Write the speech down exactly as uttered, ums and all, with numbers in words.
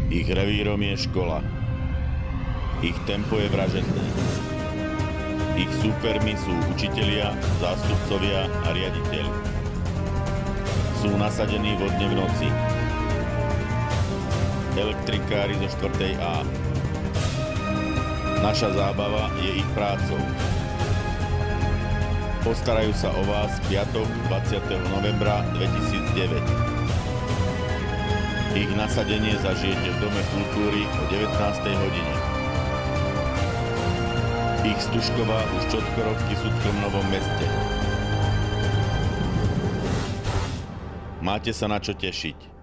Ich revírom je škola. Ich tempo je vražedné. Ich súpermi sú učitelia, zástupcovia a riaditeľ. Sú nasadení vodne v noci. Elektrikári zo štvrtej á. Naša zábava je ich prácou. Postarajú sa o vás piatok dvadsiateho novembra dvetisícdeväť. Ich nasadenie zažijete v Dome kultúry o devätnástej hodine. Ich Stužková už čoskoro v Kysuckom Novom Meste. Máte sa na čo tešiť.